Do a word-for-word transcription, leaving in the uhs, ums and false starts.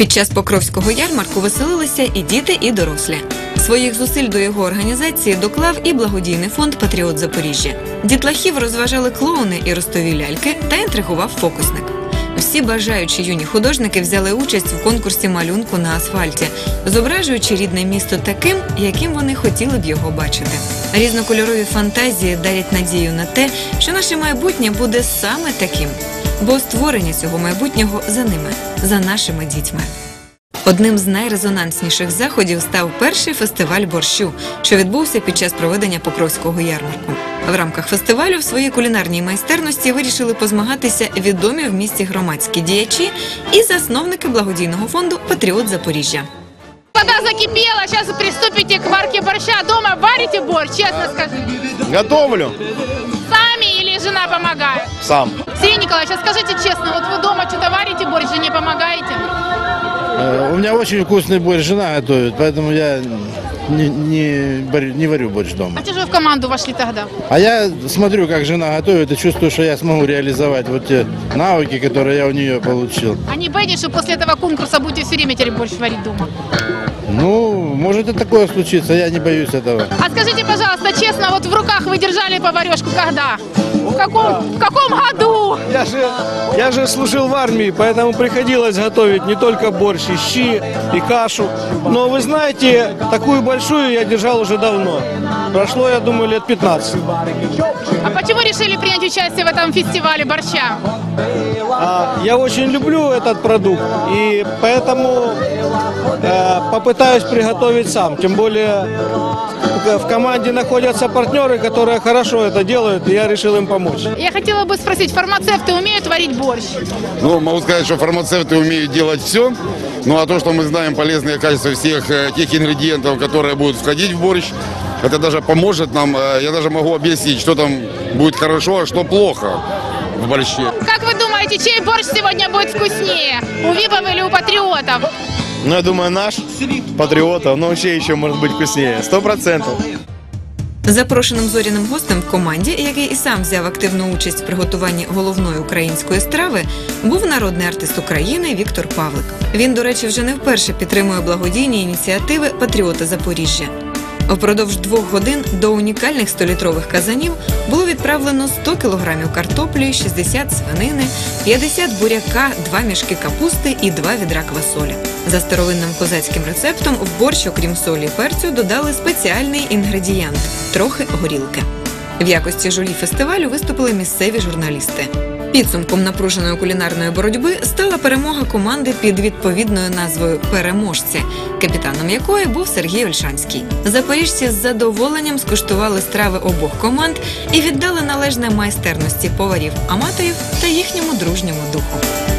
Під час Покровського ярмарку веселилися і діти, і дорослі. Своїх зусиль до його організації доклав і благодійний фонд «Патріот Запоріжжя». Дітлахів розважали клоуни і ростові ляльки та інтригував фокусник. Всі бажаючі юні художники взяли участь в конкурсі малюнку на асфальті, зображуючи рідне місто таким, яким вони хотіли б його бачити. Різнокольорові фантазії дарять надію на те, що наше майбутнє буде саме таким. Бо створення цього майбутнього за ними, за нашими дітьми. Одним з найрезонансніших заходів став перший фестиваль борщу, що відбувся під час проведення Покровського ярмарку. В рамках фестивалю в своїй кулінарній майстерності вирішили позмагатися відомі в місті громадські діячі і засновники благодійного фонду «Патріот Запоріжжя». Вода закипела, сейчас приступите к варке борща. Дома варите борщ, честно скажите? Готовлю. Сами или жена помогает? Сам. Сергей Николаевич, скажите честно, вот вы дома что-то варите борщ, жене помогаете? У меня очень вкусный борщ, жена готовит, поэтому я не, не, не варю борщ дома. А что же вы в команду вошли тогда? А я смотрю, как жена готовит, и чувствую, что я смогу реализовать вот те навыки, которые я у нее получил. А не боитесь, что после этого конкурса будете все время теперь борщ варить дома? Ну, может и такое случиться, я не боюсь этого. А скажите, пожалуйста, честно, вот в руках вы держали поварешку когда? В каком, в каком году? Я же, я же служил в армии, поэтому приходилось готовить не только борщ, и щи, и кашу. Но вы знаете, такую большую я держал уже давно. Прошло, я думаю, лет пятнадцать. А почему решили принять участие в этом фестивале борща? А, я очень люблю этот продукт, и поэтому э, попытаюсь приготовить сам. Тем более в команде находятся партнеры, которые хорошо это делают, и я решил им помочь. Я хотела бы спросить, фармацевты умеют варить борщ? Ну, могу сказать, что фармацевты умеют делать все. Ну, а то, что мы знаем полезные качества всех тех ингредиентов, которые будут входить в борщ, это даже поможет нам. Я даже могу объяснить, что там будет хорошо, а что плохо в борще. Как вы думаете, чей борщ сегодня будет вкуснее? У ВИПов или у патриотов? Ну, я думаю, наш, патриотов, но вообще еще может быть вкуснее. Сто процентов. Запрошеним зоряним гостем в команді, який і сам взяв активну участь в приготуванні головної української страви, був народний артист України Віктор Павлик. Він, до речі, вже не вперше підтримує благодійні ініціативи «Патріота Запоріжжя». Впродовж двох годин до унікальних столітрових казанів було відправлено сто кілограмів картоплі, шістдесят свинини, п'ятдесят буряка, два мішки капусти і два відра квасолі. За старовинним козацьким рецептом в борщ, окрім солі і перцю, додали спеціальний інгредієнт – трохи горілки. В якості журі фестивалю виступили місцеві журналісти. Підсумком напруженої кулінарної боротьби стала перемога команди під відповідною назвою «Переможці», капітаном якої був Сергій Ольшанський. Запоріжці з задоволенням скуштували страви обох команд і віддали належне майстерності поварів-аматорів та їхньому дружньому духу.